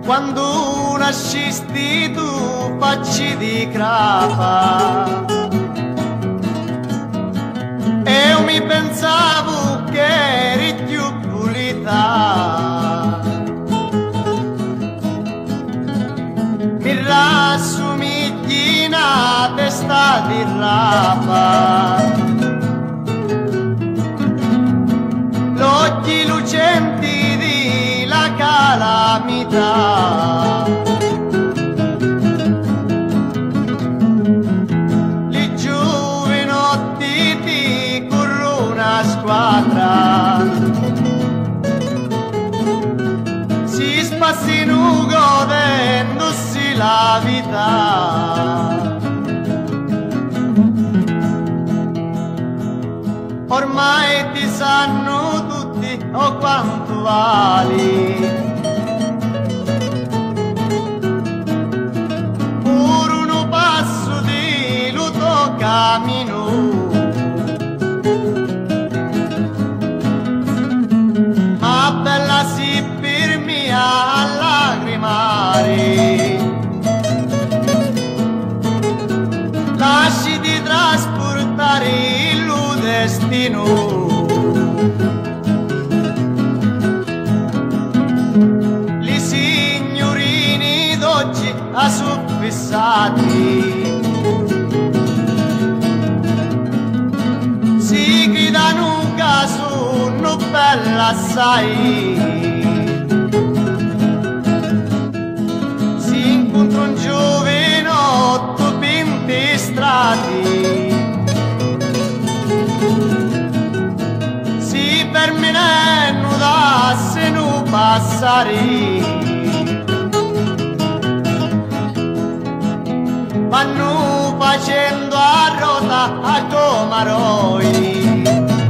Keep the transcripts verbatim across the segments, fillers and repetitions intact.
quando nascisti tu facci di crapa e io mi pensavo che eri più pulita, mi rassomigli una testa di rapa, l'occhi lucenti di la calamità, li giovinotti ti corro una squadra, si spassino godendosi la vita. Ormai ti sanno tutti oh quanto vali, pur uno passo di luto cammino, ma bella si per mia a lagrimare, lasci di trasportare il destino, li signorini d'oggi a suffissati si gridano un caso non bella assai, si incontra un giovinotto pintistrati, si permenendo da se non passare, vanno facendo a rota a comaroi,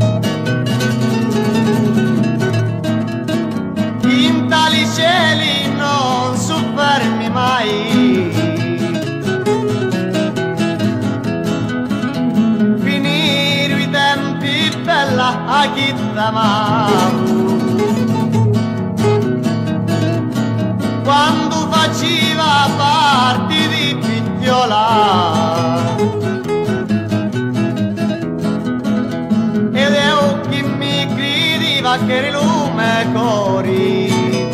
in tali cieli non soffermi mai, finire i tempi bella a chi t'amavo, quando faceva parte di figliola, ed io chi mi credeva che eri lume cori,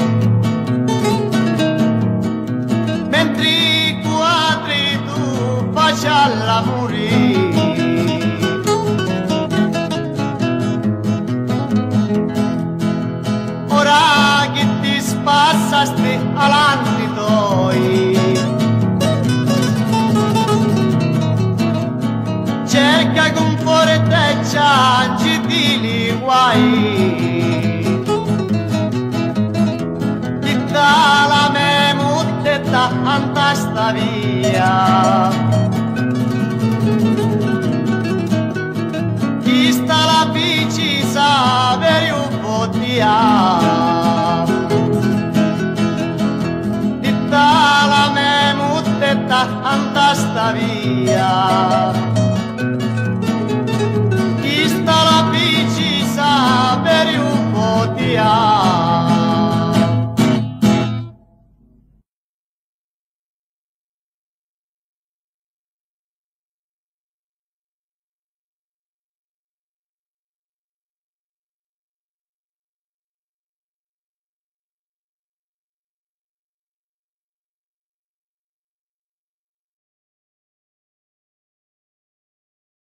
mentre i quadri tu facevi l'amore. Ora che ti spassasti avanti tuoi, cerca con fortezza angeli guai, chi dà la me muttetta antasta via, chi sta la bici sa per un po' di a, chi dà la me muttetta antasta via,